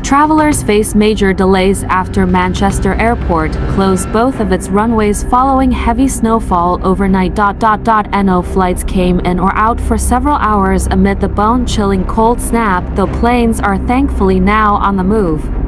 Travelers face major delays after Manchester Airport closed both of its runways following heavy snowfall overnight. No flights came in or out for several hours amid the bone-chilling cold snap, though planes are thankfully now on the move.